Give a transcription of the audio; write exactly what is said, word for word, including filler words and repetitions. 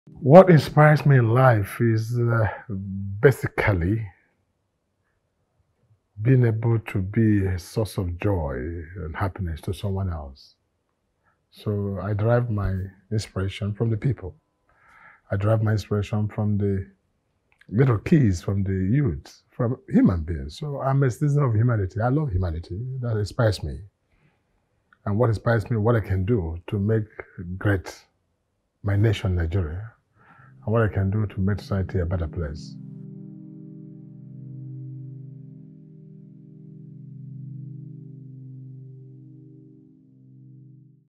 What inspires me in life is uh, basically being able to be a source of joy and happiness to someone else. So I derive my inspiration from the people. I derive my inspiration from the little kids, from the youth, from human beings. So I'm a citizen of humanity. I love humanity. That inspires me. And what inspires me, what I can do to make great my nation, Nigeria, and what I can do to make society a better place.